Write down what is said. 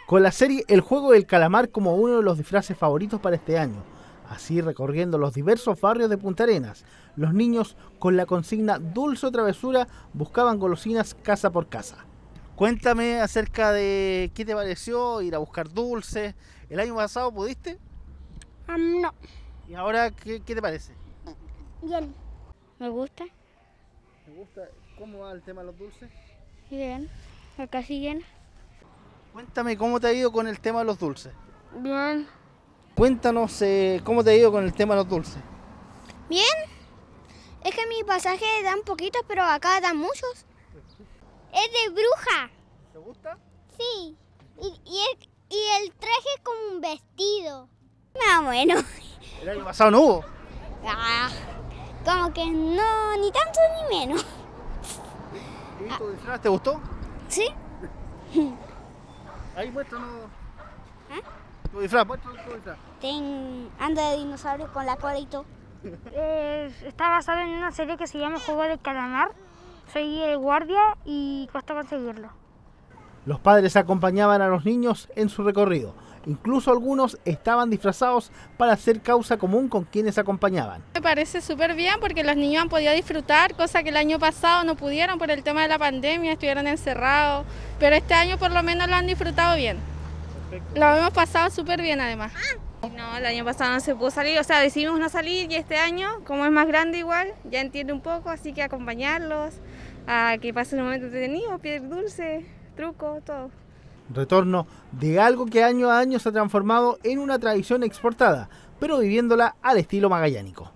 con la serie El Juego del Calamar como uno de los disfraces favoritos para este año. Así, recorriendo los diversos barrios de Punta Arenas, los niños, con la consigna Dulce o Travesura, buscaban golosinas casa por casa. Cuéntame acerca de qué te pareció ir a buscar dulces. ¿El año pasado pudiste? No. ¿Y ahora qué te parece? Bien. Me gusta. ¿Te gusta? ¿Cómo va el tema de los dulces? Bien. Acá sí bien. Cuéntame cómo te ha ido con el tema de los dulces. Bien. Cuéntanos cómo te ha ido con el tema de los dulces. Bien. Es que mi pasaje dan poquitos, pero acá dan muchos. Es de bruja. ¿Te gusta? Sí. Y el traje es como un vestido. Más bueno. El año pasado no hubo. Ah, como que no, ni tanto ni menos. ¿Y tu disfraz te gustó? ¿Sí? Ahí muéstranos. Tu muéstranos tu disfraz. Anda de dinosaurio con la cola y todo. Está basado en una serie que se llama Juego del Calamar. Soy el guardia y cuesta conseguirlo. Los padres acompañaban a los niños en su recorrido. Incluso algunos estaban disfrazados para hacer causa común con quienes acompañaban. Me parece súper bien porque los niños han podido disfrutar, cosa que el año pasado no pudieron por el tema de la pandemia, estuvieron encerrados, pero este año por lo menos lo han disfrutado bien. Perfecto. Lo hemos pasado súper bien además. No, el año pasado no se pudo salir, o sea, decidimos no salir y este año, como es más grande igual, ya entiende un poco, así que acompañarlos, a que pasen un momento entretenido, pedir dulce, truco, todo. Retorno de algo que año a año se ha transformado en una tradición exportada, pero viviéndola al estilo magallánico.